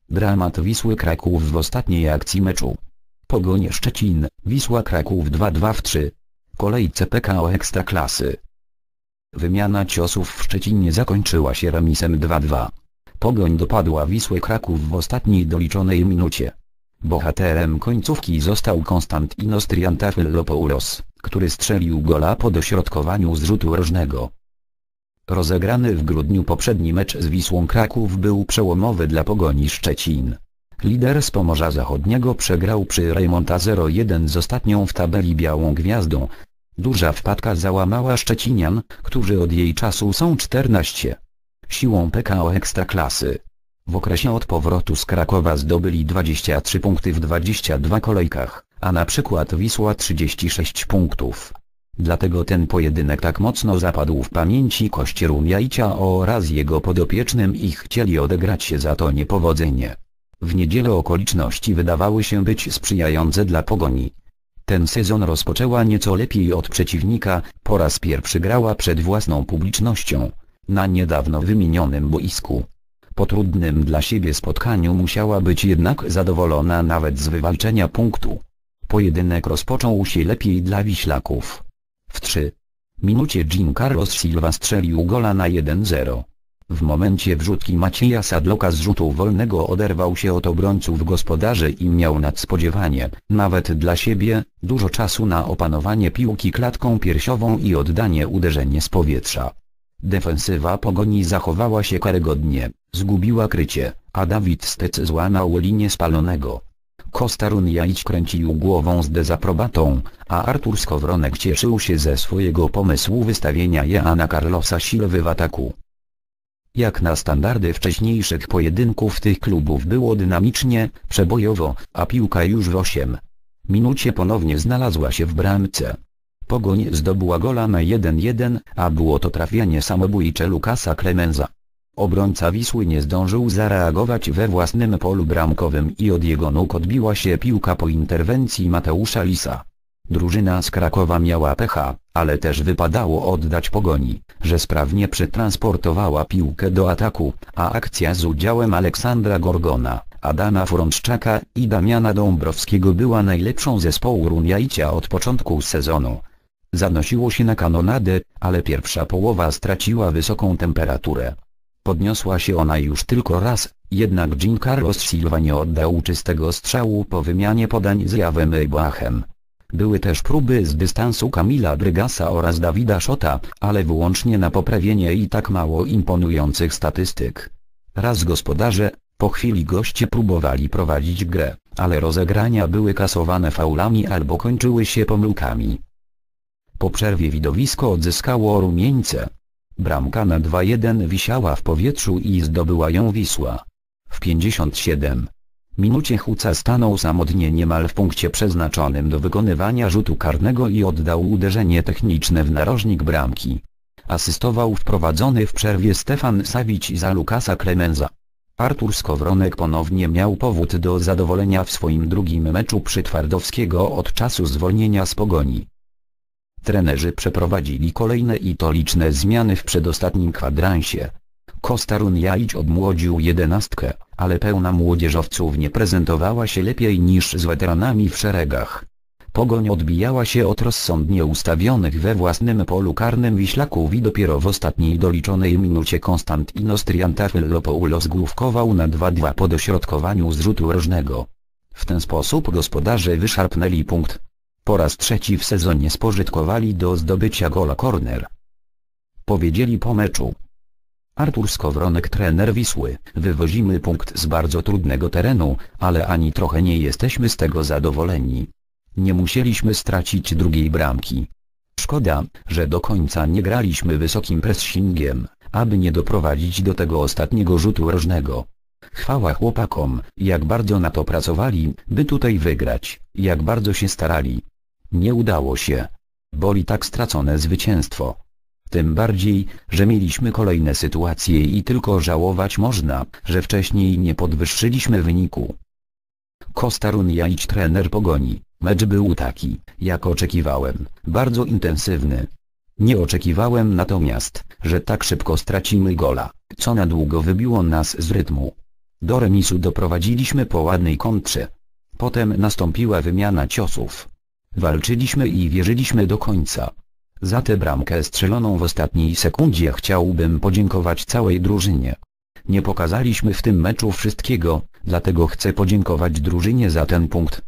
Dramat Wisły Kraków w ostatniej akcji meczu. Pogoń Szczecin, Wisła Kraków 2-2 w 3. Kolejce PKO Ekstraklasy. Wymiana ciosów w Szczecinie zakończyła się remisem 2-2. Pogoń dopadła Wisłę Kraków w ostatniej doliczonej minucie. Bohaterem końcówki został Konstantinos Triantafylopoulos, który strzelił gola po dośrodkowaniu z rzutu rożnego. Rozegrany w grudniu poprzedni mecz z Wisłą Kraków był przełomowy dla Pogoni Szczecin. Lider z Pomorza Zachodniego przegrał przy remonta 0-1 z ostatnią w tabeli Białą Gwiazdą. Duża wpadka załamała Szczecinian, którzy od jej czasu są 14. Siłą PKO Ekstraklasy. W okresie od powrotu z Krakowa zdobyli 23 punkty w 22 kolejkach, a na przykład Wisła 36 punktów. Dlatego ten pojedynek tak mocno zapadł w pamięci Kościeruniajcia oraz jego podopiecznym i chcieli odegrać się za to niepowodzenie. W niedzielę okoliczności wydawały się być sprzyjające dla Pogoni. Ten sezon rozpoczęła nieco lepiej od przeciwnika, po raz pierwszy grała przed własną publicznością, na niedawno wymienionym boisku. Po trudnym dla siebie spotkaniu musiała być jednak zadowolona nawet z wywalczenia punktu. Pojedynek rozpoczął się lepiej dla Wiślaków. W 3 minucie Giancarlos Silva strzelił gola na 1-0. W momencie wrzutki Macieja Sadloka z rzutu wolnego oderwał się od obrońców gospodarzy i miał nadspodziewanie, nawet dla siebie, dużo czasu na opanowanie piłki klatką piersiową i oddanie uderzenia z powietrza. Defensywa Pogoni zachowała się karygodnie, zgubiła krycie, a Dawid Stec złamał linię spalonego. Kostaruniaić kręcił głową z dezaprobatą, a Artur Skowronek cieszył się ze swojego pomysłu wystawienia Jeana Carlosa Silwy w ataku. Jak na standardy wcześniejszych pojedynków tych klubów było dynamicznie, przebojowo, a piłka już w 8 minucie ponownie znalazła się w bramce. Pogoń zdobyła gola na 1-1, a było to trafienie samobójcze Lukasa Klemensa. Obrońca Wisły nie zdążył zareagować we własnym polu bramkowym i od jego nóg odbiła się piłka po interwencji Mateusza Lisa. Drużyna z Krakowa miała pecha, ale też wypadało oddać Pogoni, że sprawnie przetransportowała piłkę do ataku, a akcja z udziałem Aleksandra Gorgona, Adama Frączczaka i Damiana Dąbrowskiego była najlepszą zespołu Runiajcia od początku sezonu. Zanosiło się na kanonadę, ale pierwsza połowa straciła wysoką temperaturę. Podniosła się ona już tylko raz, jednak Giancarlos Silva nie oddał czystego strzału po wymianie podań z Jawem Eibachem. Były też próby z dystansu Kamila Drygasa oraz Dawida Szota, ale wyłącznie na poprawienie i tak mało imponujących statystyk. Raz gospodarze, po chwili goście próbowali prowadzić grę, ale rozegrania były kasowane faulami albo kończyły się pomyłkami. Po przerwie widowisko odzyskało rumieńce. Bramka na 2-1 wisiała w powietrzu i zdobyła ją Wisła. W 57 minucie Huca stanął samotnie niemal w punkcie przeznaczonym do wykonywania rzutu karnego i oddał uderzenie techniczne w narożnik bramki. Asystował wprowadzony w przerwie Stefan Savić za Lukasa Klemensa. Artur Skowronek ponownie miał powód do zadowolenia w swoim drugim meczu przy Twardowskiego od czasu zwolnienia z Pogoni. Trenerzy przeprowadzili kolejne i to liczne zmiany w przedostatnim kwadransie. Kostaruniaić odmłodził 11, ale pełna młodzieżowców nie prezentowała się lepiej niż z weteranami w szeregach. Pogoń odbijała się od rozsądnie ustawionych we własnym polu karnym Wiślaków i dopiero w ostatniej doliczonej minucie Konstantinos Triantafylopoulos główkował na 2-2 po dośrodkowaniu z rzutu rożnego. W ten sposób gospodarze wyszarpnęli punkt. Po raz trzeci w sezonie spożytkowali do zdobycia gola korner. Powiedzieli po meczu Artur Skowronek, trener Wisły: wywozimy punkt z bardzo trudnego terenu, ale ani trochę nie jesteśmy z tego zadowoleni. Nie musieliśmy stracić drugiej bramki. Szkoda, że do końca nie graliśmy wysokim pressingiem, aby nie doprowadzić do tego ostatniego rzutu rożnego. Chwała chłopakom, jak bardzo na to pracowali, by tutaj wygrać, jak bardzo się starali. Nie udało się. Boli tak stracone zwycięstwo. Tym bardziej, że mieliśmy kolejne sytuacje i tylko żałować można, że wcześniej nie podwyższyliśmy wyniku. Kostaruniaić, trener Pogoni: mecz był taki, jak oczekiwałem, bardzo intensywny. Nie oczekiwałem natomiast, że tak szybko stracimy gola, co na długo wybiło nas z rytmu. Do remisu doprowadziliśmy po ładnej kontrze. Potem nastąpiła wymiana ciosów. Walczyliśmy i wierzyliśmy do końca. Za tę bramkę strzeloną w ostatniej sekundzie chciałbym podziękować całej drużynie. Nie pokazaliśmy w tym meczu wszystkiego, dlatego chcę podziękować drużynie za ten punkt.